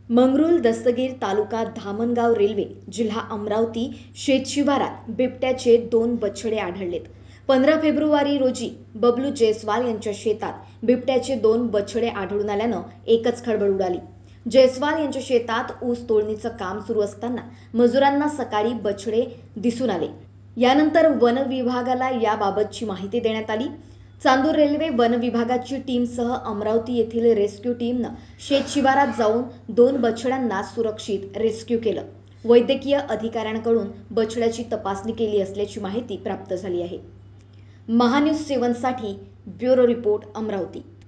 Mangrul Dastagir taluka Dhamangaon railway जिल्हा Amravati शेतशिवारात बिबट्याचे 2 बछडे आढळलेत। 15 February रोजी बबलू जयस्वाल यांच्या शेतात बिबट्याचे 2 बछडे आढळून आल्यानं एकच खळबळ उडाली। जयस्वाल यांच्या शेतात ऊस तोडणीचं काम सुरू असताना मजुरांना सकाळी बछडे दिसून आले। यानंतर वन विभागाला याबाबतची माहिती देण्यात आली। चांदूर रेल्वे वन विभागाची टीमसह अमरावती येथील रेस्क्यू टीमनं शेतशिवारात जाऊन 2 बछड्यांना सुरक्षित रेस्क्यू केलं। वैद्यकीय अधिकाऱ्यांकडून बछड्याची तपासणी केली असल्याची माहिती प्राप्त झाली आहे। महान्यूज 7 साठी ब्युरो रिपोर्ट अमरावती।